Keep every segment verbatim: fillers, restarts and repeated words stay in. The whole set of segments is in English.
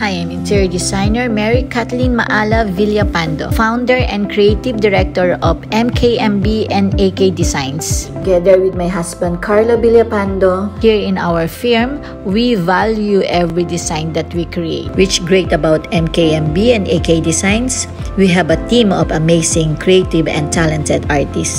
Hi, I'm interior designer Mary Kathleen Maala Villapando, founder and creative director of M K M B and A K Designs. Together with my husband Carlo Villapando, here in our firm, we value every design that we create. Which great about M K M B and A K Designs, we have a team of amazing, creative, and talented artists.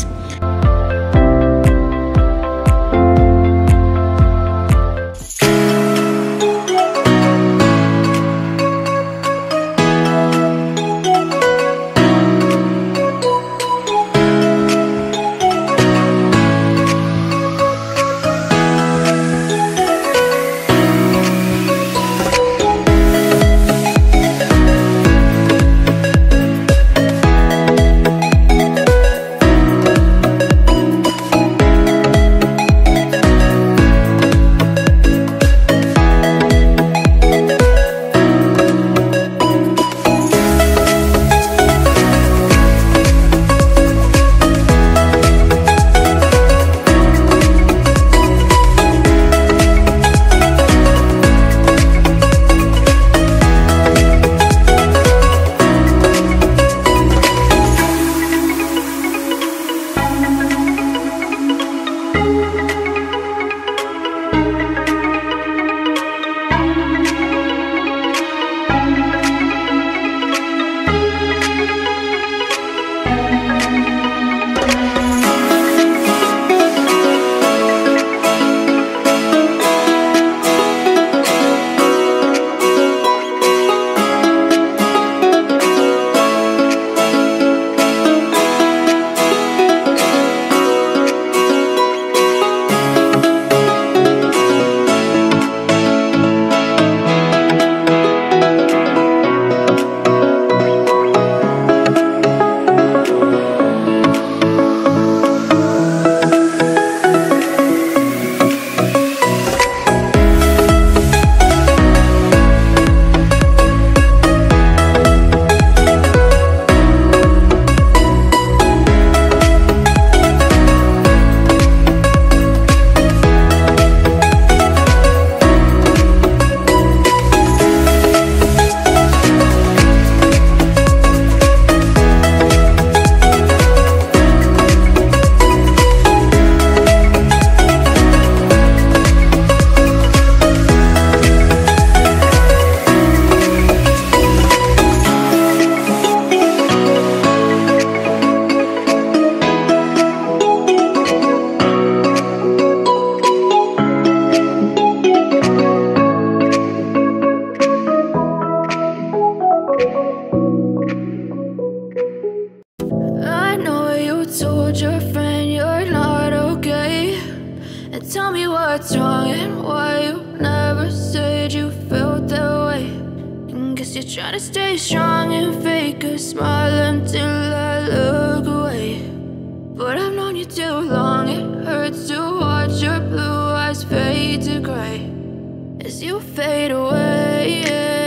Tell me what's wrong and why you never said you felt that way. And guess you're trying to stay strong and fake a smile until I look away. But I've known you too long, it hurts to watch your blue eyes fade to gray as you fade away,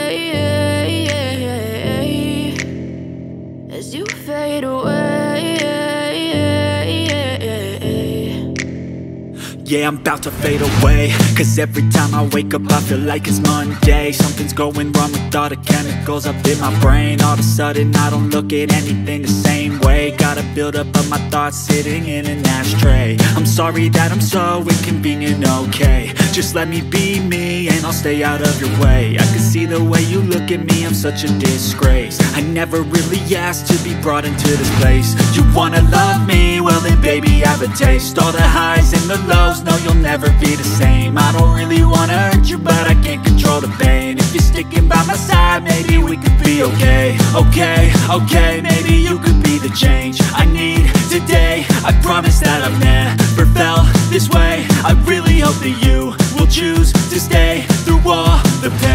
as you fade away. Yeah, I'm about to fade away, cause every time I wake up I feel like it's Monday. Something's going wrong with all the chemicals up in my brain. All of a sudden I don't look at anything the same way. Got a buildup of my thoughts sitting in an ashtray. I'm sorry that I'm so inconvenient, okay. Just let me be me and I'll stay out of your way. I can see the way you look at me, I'm such a disgrace. I never really asked to be brought into this place. You wanna love me? Well then baby I have a taste. All the highs and the lows, no, you'll never be the same. I don't really wanna hurt you, but I can't control the pain. If you're sticking by my side, maybe we could be okay. Okay, okay, maybe you could be the change I need today. I promise that I've never felt this way. I really hope that you will choose to stay through all the pain.